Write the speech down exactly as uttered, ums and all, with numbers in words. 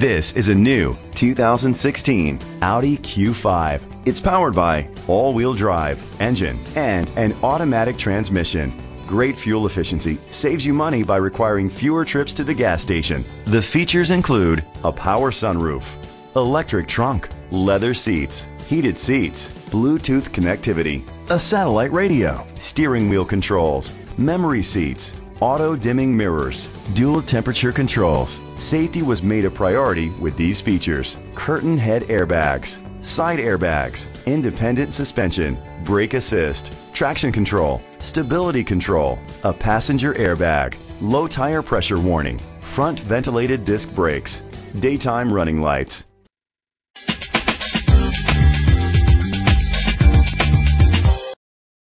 This is a new two thousand sixteen Audi Q five. It's powered by all-wheel drive engine and an automatic transmission. Great fuel efficiency saves you money by requiring fewer trips to the gas station. The features include a power sunroof, electric trunk, leather seats, heated seats, Bluetooth connectivity, a satellite radio, steering wheel controls, memory seats, auto-dimming mirrors, dual temperature controls. Safety was made a priority with these features: curtain head airbags, side airbags, independent suspension, brake assist, traction control, stability control, a passenger airbag, low tire pressure warning, front ventilated disc brakes, daytime running lights.